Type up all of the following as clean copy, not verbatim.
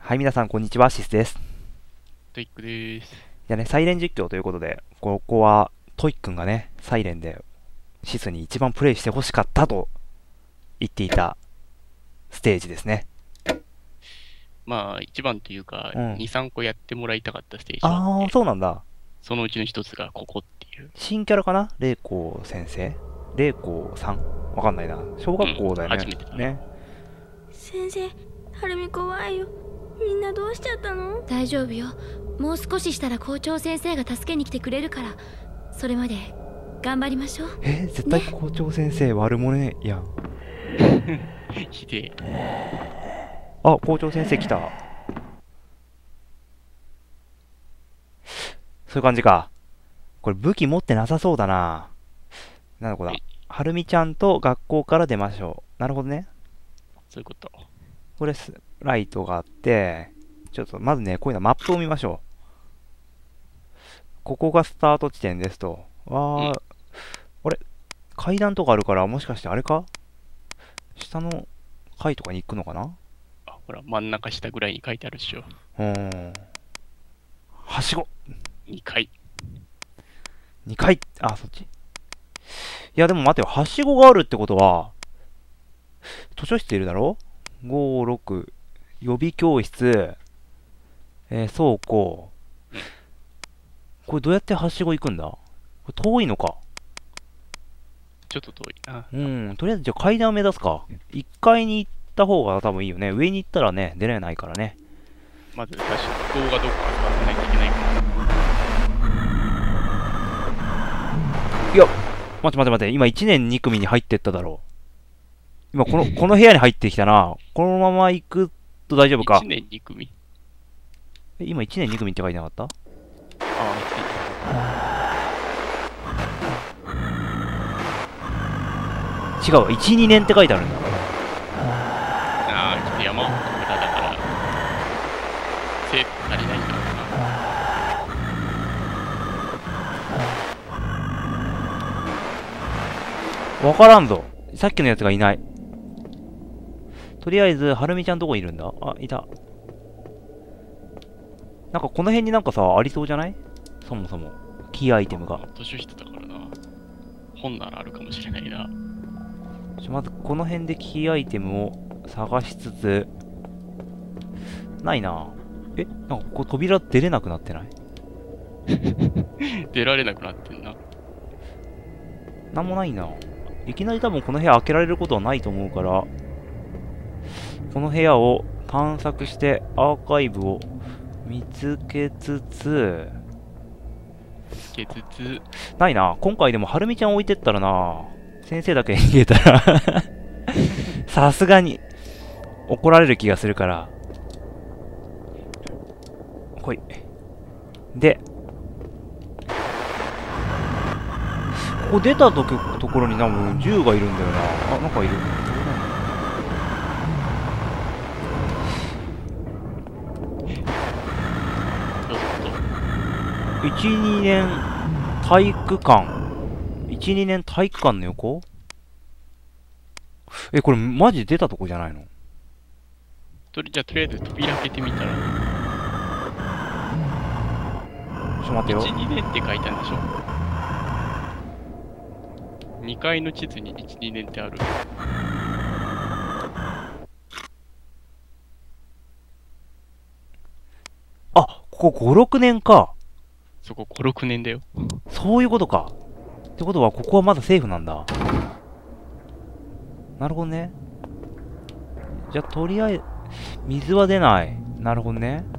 はい、皆さん、こんにちは。シスです。 トイックです。 じゃあね、サイレン実況ということで、ここは、トイくんがね、サイレンでシスに一番プレイしてほしかったと言っていたステージですね。 まあ、一番というか、 うん。 2、3個やってもらいたかったステージはあっあー、 て、 そうなんだ。 そのうちの一つがここっていう。 新キャラかな玲子先生玲子さんわかんないな。小学うん、 校だよね。 初めてだな。 ね。 先生、はるみ怖いよ。みんなどうしちゃったの？ 大丈夫よ。もう少ししたら校長先生が助けに来てくれるから、それまで頑張りましょう。 絶対校長先生悪者ね。いや。 ひでえ。 あ、校長先生来た。そういう感じか。これ武器持ってなさそうだな。なんだこれだ。はるみちゃんと学校から出ましょう。なるほどね。 そういうこと。 これライトがあって、ちょっとまずね、こういうのマップを見ましょう。ここがスタート地点ですと。 うん。 あれ階段とかあるから、もしかしてあれか下の階とかに行くのかな。 あ、ほら、真ん中下ぐらいに書いてあるっしょ。 うーん。はしご 2階。 !2 階あ、そっちいや、でも待てよ。はしごがあるってことは、図書室いるだろ？ 5、6、予備教室、倉庫。 うん。 これどうやってはしご行くんだ？これ遠いのか。 ちょっと遠いな。 うん、とりあえずじゃあ階段を目指すか。1階に行った方が多分いいよね。上に行ったらね、出れないからね。 まず、確かに動画どこか使わせないといけないから。 いや、待って待って待って、今1年2組に入ってっただろう。今この部屋に入ってきたな。このまま行くと大丈夫か。 1年2組。 今1年2組って書いてなかった？ あ違う、1、2年って書いてあるんだ。 ちょっと山奥村だから、生徒足りないんだろうわからんぞ。さっきのやつがいない。とりあえず、はるみちゃんどこにいるんだ？あ、いた。なんかこの辺になんかさ、ありそうじゃない？そもそも。キーアイテムが。 な。図書室だからな。本ならあるかもしれないな。 まずこの辺でキーアイテムを探しつつ、ないな。なんかここ扉出れなくなってない？ 出られなくなってんな。 なんもないな。いきなり多分この部屋開けられることはないと思うから、この部屋を探索してアーカイブを見つけつつ、 つけつつ、 ないな。今回でもはるみちゃん置いてったらな、先生だけ逃げたらさすがに怒られる気がするから。ほい。で、ここ出たところに多分銃がいるんだよな。あ、なんかいる。 どうぞどうぞ。 1、2年体育館。1、2年体育館の横？これマジで出たとこじゃないの？ じゃあとりあえず扉開けてみたら、 ちょっと待ってよ。 1、2年って書いてあるんでしょ。2階の地図に1、2年ってある。 あ、ここ5、6年か。 そこ5、6年だよ。 そういうことか。ってことはここはまだセーフなんだ。なるほどね。じゃあとりあえず、水は出ない。なるほどね。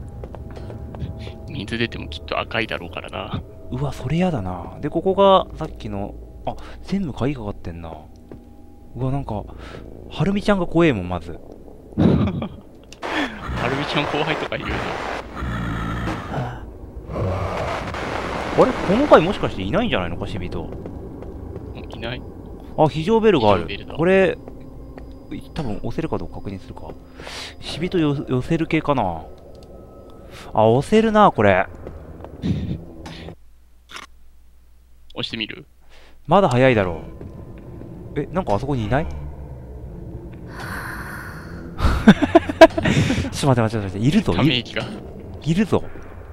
水出てもきっと赤いだろうからな。 うわ、それやだな。で、ここがさっきの、あ、全部鍵かかってんな。うわ、なんか、はるみちゃんが怖えもん、まず。 はるみちゃん後輩とかいるよな。 あれこの回もしかしていないんじゃないのか、死人。 いない。 あ、非常ベルがある非常ベルだ。 これ、多分押せるかどうか確認するか。死人寄せる系かな。あ、押せるな、これ。 押してみる？ まだ早いだろう。なんかあそこにいないちょっと待って、いるぞ、 ため息が。 いるぞ。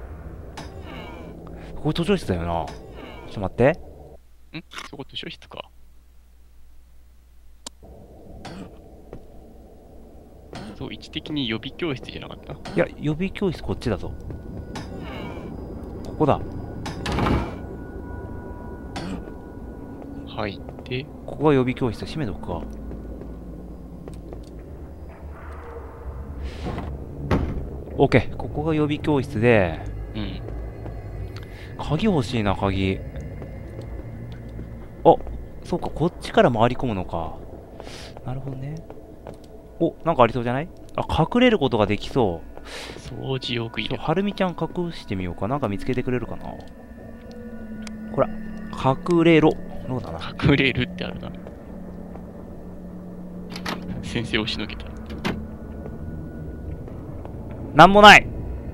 ここ図書室だよな。ちょっと待って。 そこ図書室か。そう、位置的に予備教室じゃなかった。 いや、予備教室こっちだぞ。ここだ。 入って、 ここが予備教室。閉めとくか。オッケー。ここが予備教室で、 うん。 鍵欲しいな、鍵。あ、そうか、こっちから回り込むのか。なるほどね。お、なんかありそうじゃない？あ、隠れることができそう。 掃除用具入れ。 はるみちゃん隠してみようか。なんか見つけてくれるかな。ほら、隠れろ。どうだな。 隠れるってあるな。先生をしのげた。 なんもない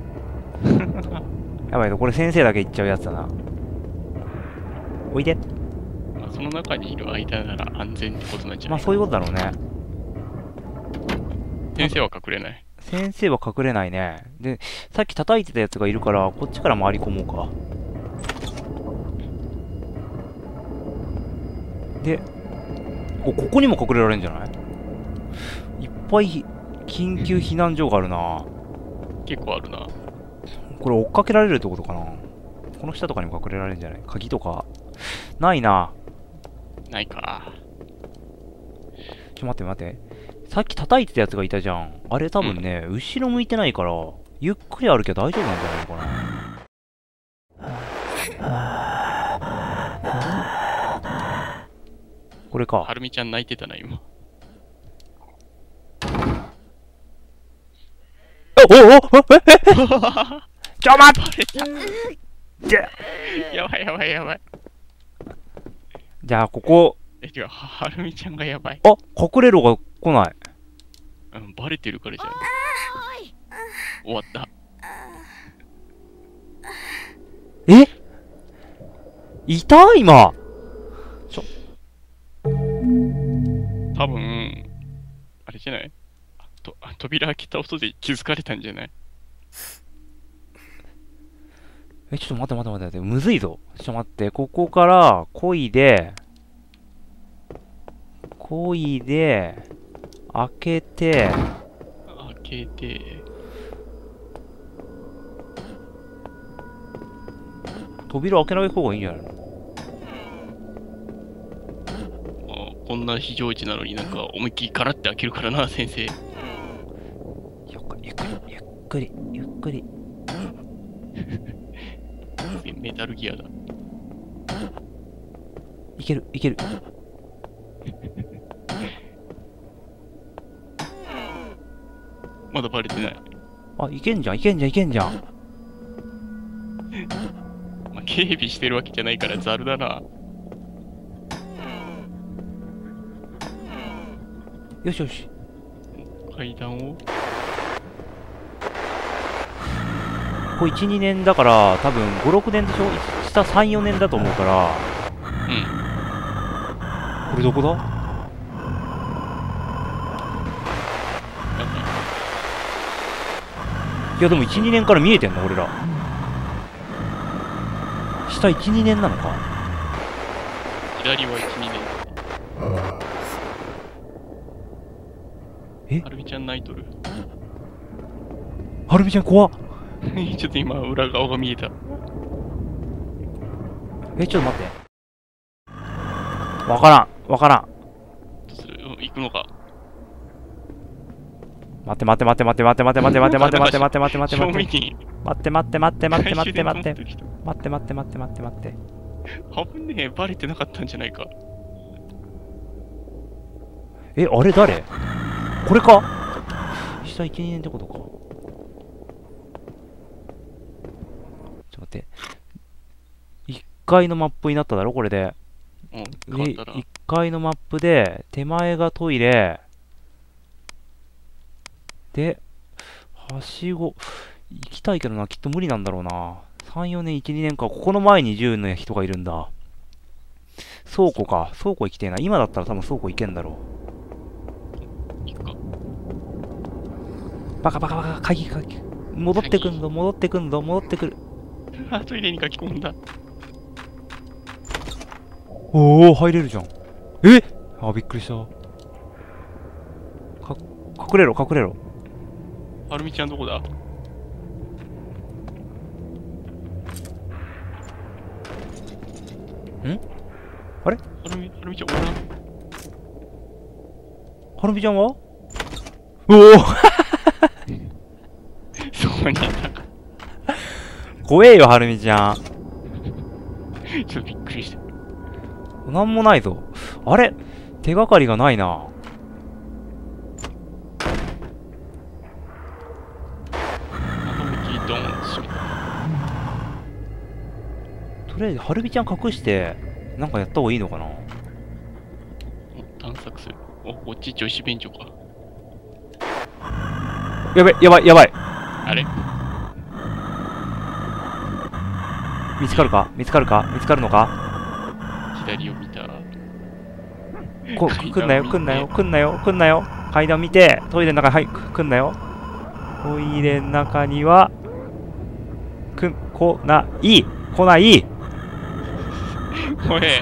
やばいぞ、これ先生だけ行っちゃうやつだな。おいで。 まあ、その中にいる間なら安全ってことなんじゃないか。 まあそういうことだろうね。 先生は隠れない。 先生は隠れないね。で、さっき叩いてたやつがいるから、こっちから回り込もうか。で、ここにも隠れられるんじゃない？いっぱい緊急避難所があるな。 結構あるな。 これ追っかけられるってことかな。この下とかにも隠れられるんじゃない？鍵とか。ないな。 ないか。 待って。さっき叩いてたやつがいたじゃん。あれ多分ね、後ろ向いてないから、ゆっくり歩けば大丈夫なんじゃないのかな。これか。 はるみちゃん泣いてたな、今。 ちょ待ってやばい。 じゃあ、ここ。 違う、はるみちゃんがやばい。 あ、隠れろが来ない。 うん、バレてるからじゃん。終わった。 え？いた今。 多分、あれじゃない？扉開けた音で気づかれたんじゃない？ ちょっと待って。むずいぞ。ちょっと待って。ここから、漕いで、開けて、扉開けない方がいいんじゃないの？ こんな非常時なのになんか思いっきりガラって開けるからな、先生。 ゆっくり。 メタルギアだ。 いける。 まだバレてない。 あ、いけんじゃん。 まあ、警備してるわけじゃないからザルだな。 よし。 階段をこれ1、2年だから、多分5、6年でしょ？下3、4年だと思うから。これどこだ？いやでも1、2年から見えてんの俺ら。下1、2年なのか。 左は1、2年。はるみちゃん泣いとる。 はるみちゃん怖っ。 ちょっと今裏側が見えた。 ちょっと待って。わからん。 どうする？行くのか。 待って。 正面に。 待って。 危ねえ、バレてなかったんじゃないか。 あれ誰？これか？下1、2年ってことか。ちょっと待って。1階のマップになっただろこれで。1階のマップで、手前がトイレ。で、はしご。行きたいけどな、きっと無理なんだろうな。3、4年、1、2年か。ここの前に10の人がいるんだ。倉庫か。倉庫行きてえな。今だったら多分倉庫行けんだろう。 行くか。 バカバカバカ、鍵。戻ってくんぞ、戻ってくる。 あ、トイレに書き込んだ。 おお、入れるじゃん。えあ、びっくりした。隠れろ。 はるみちゃんどこだ？ あれはるみちゃんおらん？ はるみちゃんはおおそこにいた。 怖えよ、はるみちゃん。 ちょっとびっくりした。 なんもないぞ。あれ手がかりがないな。 窓向きドン閉めた。 とりあえず、はるみちゃん隠して、なんかやった方がいいのかな。 探索する。お、こっち女子便所か。 やばい。 あれ？ 見つかるのか。 左を見た。 来んなよ。階段見て、トイレの中に、来んなよ。トイレの中には、来ない。 おい。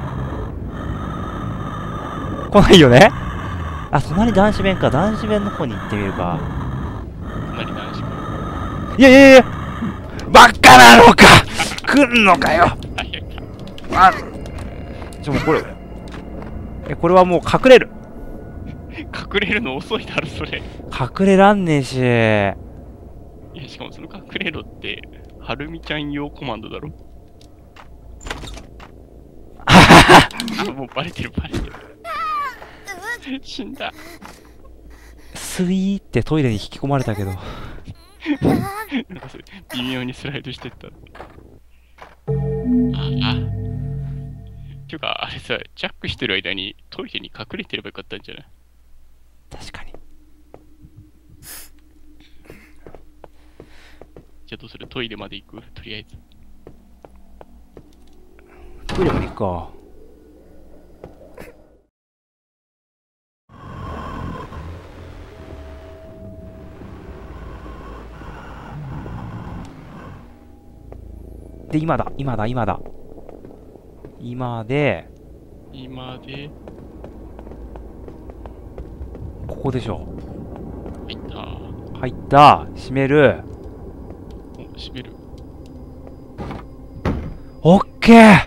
来ないよね。あ、隣男子弁か。男子弁の方に行ってみるか。 隣男子か。 いや。バカなのか。来んのかよ。あ、もうこれ。これはもう隠れる。 隠れるの遅いだろ、それ。 隠れらんねえし。 いや、しかもその隠れろって、はるみちゃん用コマンドだろ。あ、もうバレてる。死んだ。 スイーってトイレに引き込まれたけど。 なんかそれ、微妙にスライドしてった。ていうか、あれさ、ジャックしてる間にトイレに隠れてればよかったんじゃない？ 確かに。 じゃあどうする？トイレまで行く？とりあえず。 トイレまで行くか。で、今だ。今で、ここでしょ。入った。閉める。 閉める。 オッケー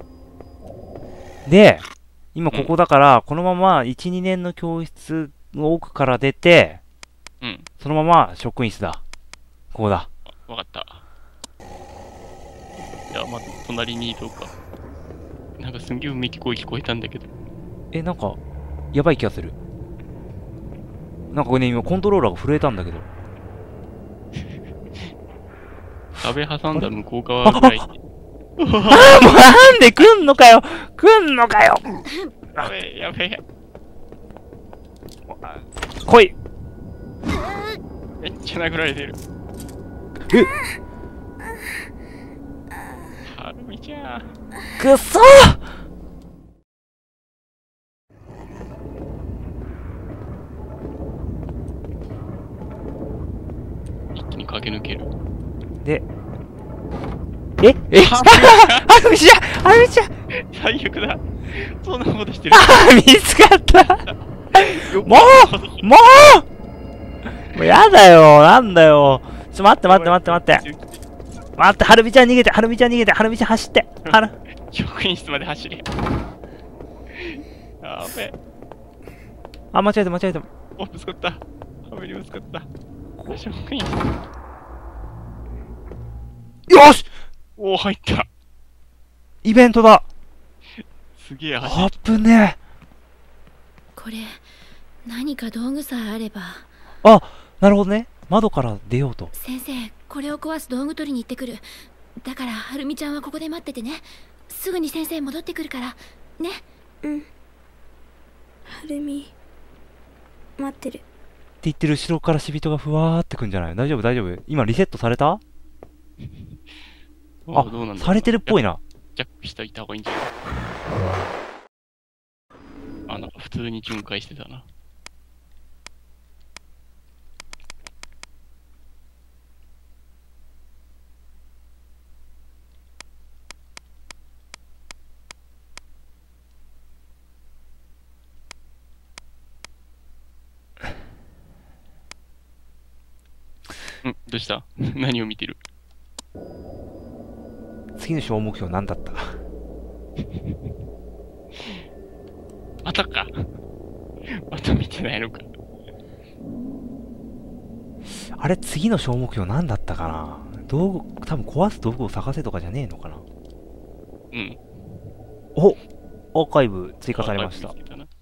で、今ここだから、このまま1、2年の教室の奥から出て、そのまま職員室だ。ここだ。 わかった。じゃあ、まず隣に移動か。なんかすんげえうめき声聞こえたんだけど。 なんか、やばい気がする。なんかこれね、今コントローラーが震えたんだけど。 壁挟んだ向こう側ぐらいに。 もうなんで来んのかよ。 やべえ。 来い。 めっちゃ殴られてる。はるみちゃん。 くそ一気に駆け抜ける。 で、はるみちゃん最悪だ。そんなことしてる。 見つかったもうやだよ。なんだよ。待って。待って、はるみちゃん逃げて、はるみちゃん走って。 職員室まで走れ。やべえ。 あ、間違えた。 お、ぶつかった。壁にぶつかった。職員室。 よしお、入った。 イベントだ。 すげえあぶねえ。 これ何か道具さえあれば。 あ、なるほどね。窓から出ようと。 先生、これを壊す道具取りに行ってくる。だからはるみちゃんはここで待っててね。すぐに先生戻ってくるからね。 うん。はるみ待ってるって言ってる後ろから死人がふわーってくんじゃない？大丈夫今リセットされた？あ、 どうなんだろう。 されてるっぽいな。 ジャックしておいた方がいいんじゃない？なんか普通に巡回してたな。 どうした何を見てる？ 次の小目標何だった？ またか。また見てないのか。 あれ、次の小目標何だったかな？道具、多分壊す道具を探せとかじゃねえのかな？ うん。 お、アーカイブ追加されました。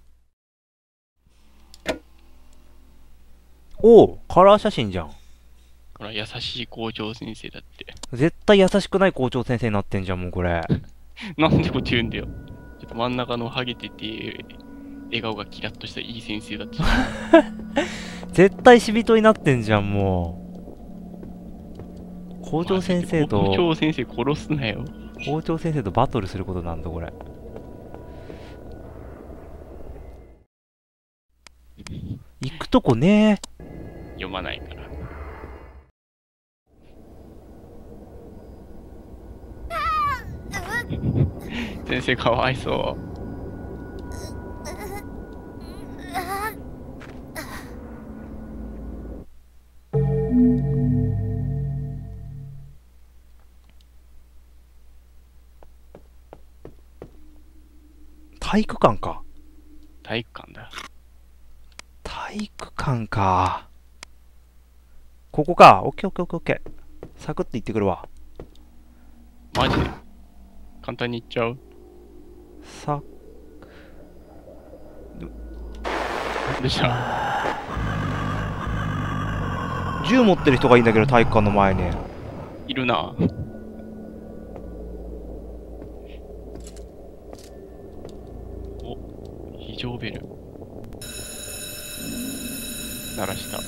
おお、カラー写真じゃん。 ほら、優しい校長先生だって。 絶対優しくない校長先生になってんじゃん、もうこれ。 なんでこっち言うんだよ。ちょっと真ん中のハゲてて、笑顔がキラッとしたいい先生だって。 絶対死人になってんじゃん、もう。校長先生と、 校長先生殺すなよ。 校長先生とバトルすることなんだ、これ。行くとこねえ。 読まないから。先生かわいそう。 体育館か。 体育館だ。 体育館か。ここか。オッケーオッケーオッケーオッケー。サクッと行ってくるわ。 マジで簡単に行っちゃう？ さ、 どうした？ 銃持ってる人がいいんだけど、体育館の前に。 いるな。お、非常ベル。鳴らした。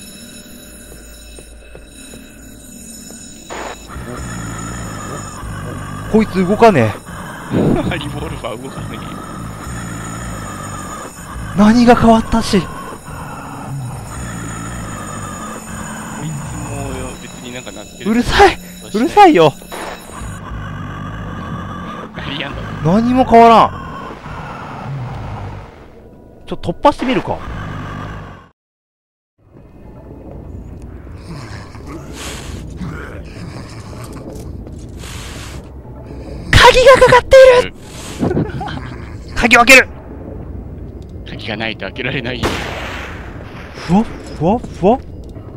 こいつ動かねリボルバー動かねえ。 何が変わったし。 こいつも別になんか鳴ってる。 うるさい、うるさいよ。 何やんだ。 何も変わらん。ちょっと突破してみるか。鍵がかかっている。鍵を開ける。 鍵がないと開けられない。 ふわっふわっふわっ。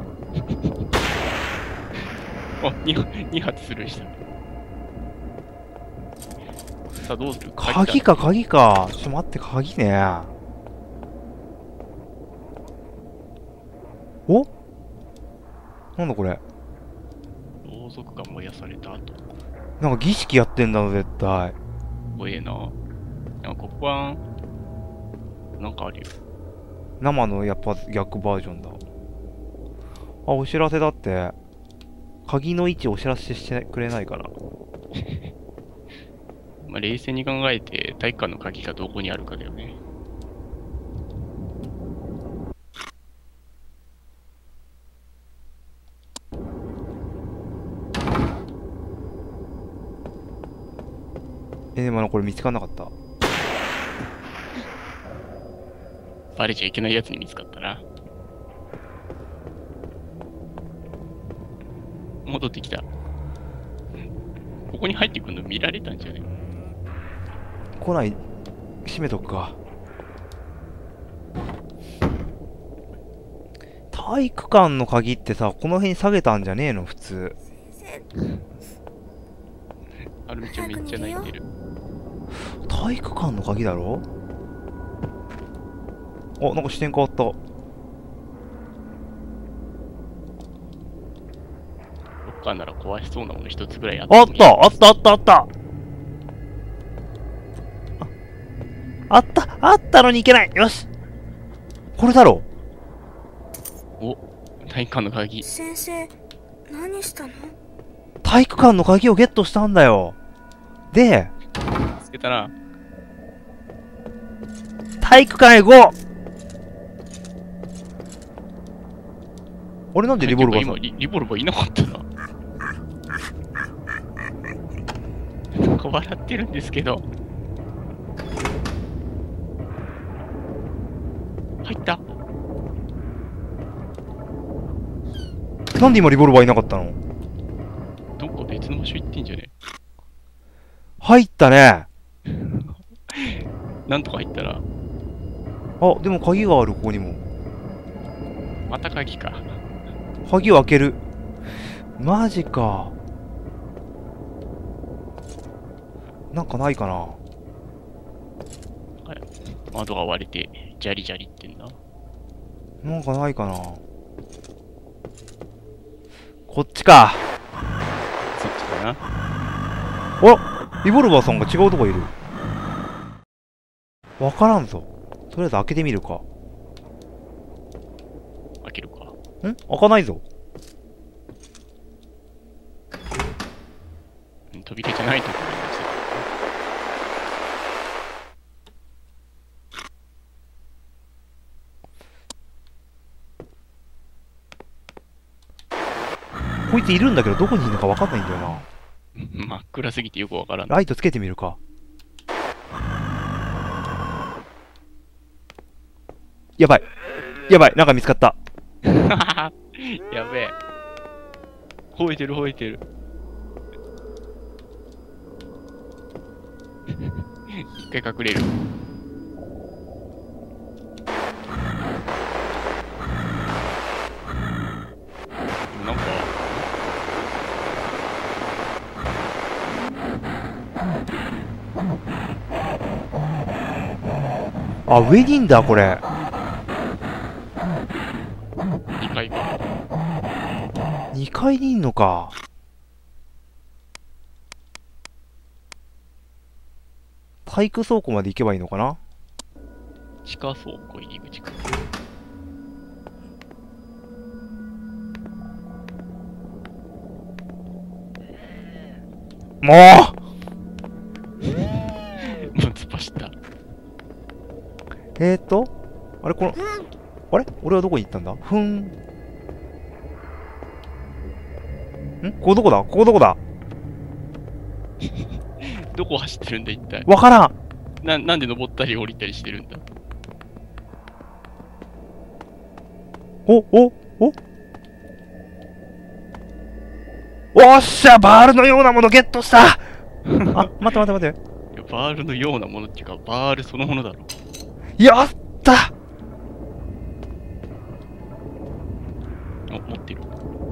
あ、2発スルーした。さあどうする？ 鍵か鍵か。ちょっと待って、鍵ね。お？なんだこれ。 ろうそくが燃やされた後。 なんか儀式やってんだろ、絶対。 怖えな。なんか黒板、なんかあるよ。 生のやっぱ逆バージョンだ。あ、お知らせだって。鍵の位置お知らせしてくれないかな。 まあ、冷静に考えて体育館の鍵がどこにあるかだよね。 でもこれ見つかんなかった。 バレちゃいけないやつに見つかったな。戻ってきた。ここに入ってくるの見られたんじゃね？ 来ない。閉めとくか。体育館の鍵ってさ、この辺に下げたんじゃねえの普通。 アルミちゃんめっちゃ泣いてる。 体育館の鍵だろ？あ、なんか視点変わった。 ロッカーなら壊しそうなもの一つぐらいあった。 あったあったあったあったあったあったのにいけない。よし、これだろ。 お、体育館の鍵。 先生、何したの？ 体育館の鍵をゲットしたんだよ。で、 見つけたな。 体育館へ行こう。俺なんでリボルバーさん？ リボルバーいなかったな。なんか笑ってるんですけど。入った。 なんで今リボルバーいなかったの？ どっか別の場所行ってんじゃね？ 入ったね。 なんとか入ったら、 あ、でも鍵がある、ここにも。 また鍵か。 鍵を開ける。マジか。なんかないかな。 窓が割れて、ジャリジャリってんな。 なんかないかな。こっちか。 そっちかな。 あら、リボルバーさんが違うとこいる。わからんぞ。とりあえず開けてみるか。 開けるか。 ん？開かないぞ。 扉じゃないところにこいついるんだけど、どこにいるのかわかんないんだよな。 真っ暗すぎてよくわからん。 ライトつけてみるか。やばい。やばい。なんか見つかった。 やべえ。吠えてる吠えてる。一回隠れる。なんか、 あ、上にいんだ、これ。 2階か。 2階にいんのか。体育倉庫まで行けばいいのかな。 地下倉庫入り口か。 ももう突っ走った。 うあれこの、あれ俺はどこに行ったんだ？ふん。ここどこだ？ここどこだ？ どこ走ってるんだ一体。 わからん。 なんで登ったり降りたりしてるんだ。 おっしゃ、バールのようなものゲットした。あ、待って。 いやバールのようなものっていうか、バールそのものだろ。 やった持ってる。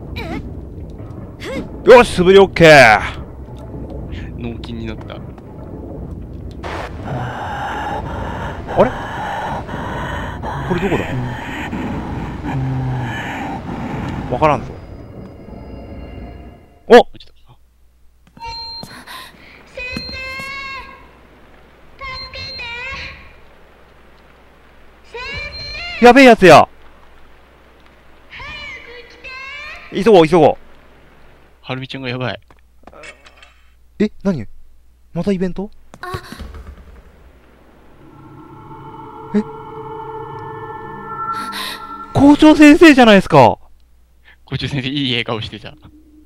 よし、素振りオッケー。 脳筋になった。 あれこれどこだ？わからんぞ。お、 落ちたか。 やべえやつや。急ごう。 はるみちゃんがやばい。 え、何？またイベント？え？校長先生じゃないですか。 校長先生いい笑顔してた。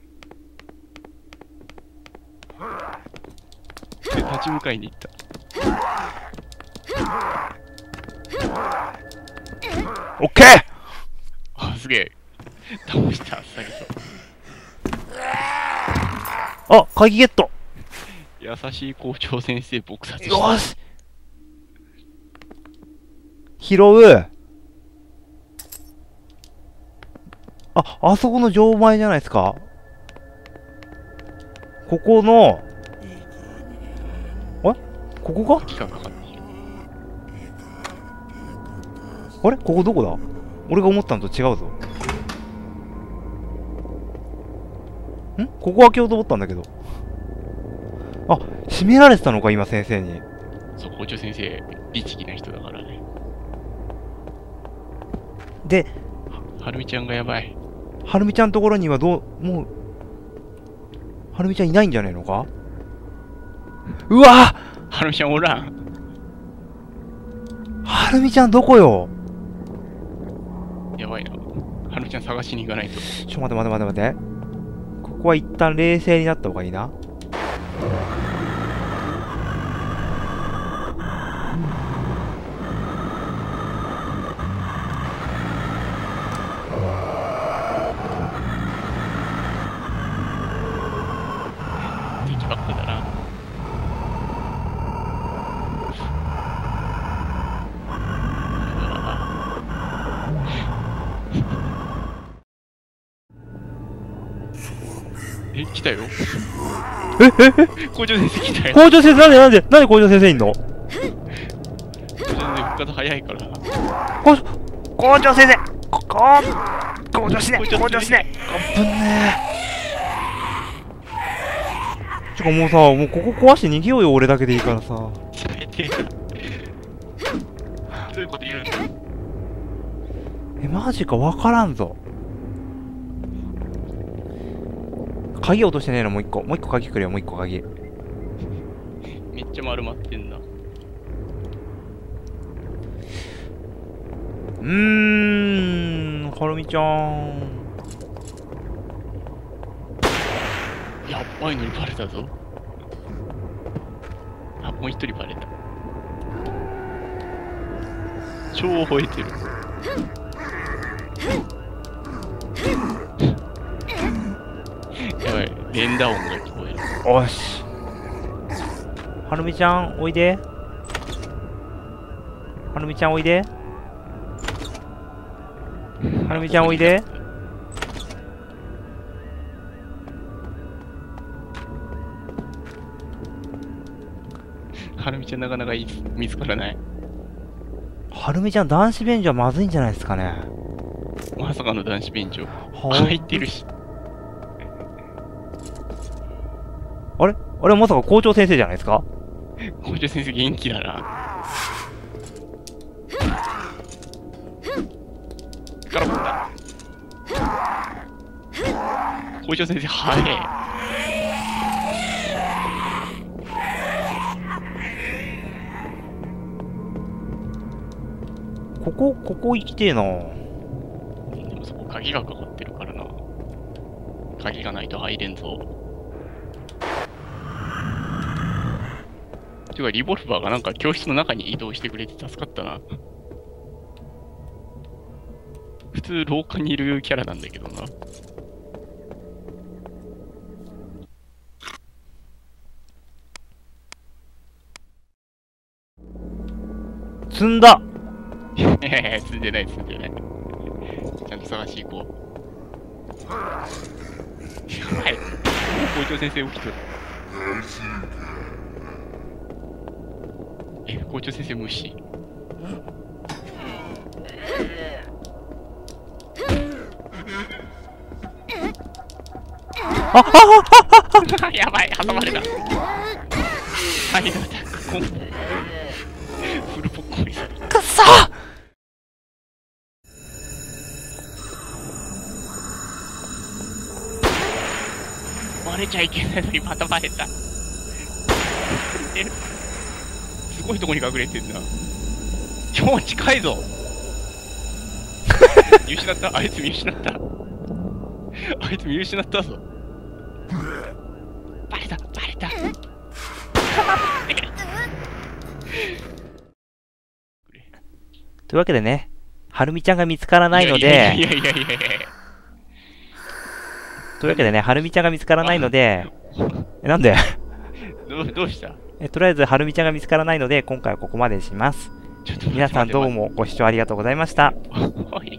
で立ち向かいに行った。 オッケー。 あ、すげえ。倒した、あっさりと。 あ、鍵ゲット。 優しい校長先生撲殺した。 よし。拾う。あそこの錠前じゃないですか。ここの、ここか？ 鍵がかかっている。 あれここどこだ？俺が思ったのと違うぞ。ここ開けようと思ったんだけど。あ、閉められてたのか、今先生に。 そう、校長先生、律儀な人だからね。 で、 はるみちゃんがやばい。 はるみちゃんのところにはもう、はるみちゃんいないんじゃねえのか？うわ！ はるみちゃんおらん。 はるみちゃんどこよ？ やばいな。はるみちゃん探しに行かないと。 ちょ、待て。ここは一旦冷静になった方がいいな。 え、来たよ。 え校長先生来たよ。 校長先生、なんで校長先生いんの？ 校長先生復活早いから。 校長先生校長しね校長しねぶんねちょかもうさ、もうここ壊して逃げようよ、俺だけでいいからさ。 最低だ。どういうこと言うんだ。 え、マジかわからんぞ。鍵落としてねえの、もう一個鍵くれよ、もう一個鍵。 めっちゃ丸まってんな。 はるみちゃん。 やっばいのにバレたぞ。あ、もう一人バレた。超吠えてる。やばい、連打音が聞こえる。 おし。はるみちゃん、おいで。はるみちゃん、おいで。はるみちゃん、おいで。 はるみちゃんなかなか見つからない。 はるみちゃん、男子便所はまずいんじゃないですかね。 まさかの男子便所。 は入ってるし。 あれまさか校長先生じゃないですか？ 校長先生元気だな。ガラボった校長先生早え。 ここ行きてえな。 でもそこ鍵がかかってるからな。鍵がないと入れんぞ。てかリボルバーがなんか教室の中に移動してくれて助かったな。普通廊下にいるキャラなんだけどな。 積んだ。 住んでない。ちゃんと探し行こう。はい。校長先生起きてる。校長先生無視。やばい、挟まれた。サイドアタックコンボ。フルポッコリ。 くっそバレちゃいけないのにまたバレた。隠れてる。すごいとこに隠れてんな。超近いぞ。見失った。あいつ見失ったぞ。バレた。 というわけでね、はるみちゃんが見つからないのいやいで、 やというわけでね、はるみちゃんが見つからないので、なんでどうした？ とりあえず、はるみちゃんが見つからないので、今回はここまでにします。皆さんどうもご視聴ありがとうございました。 はい。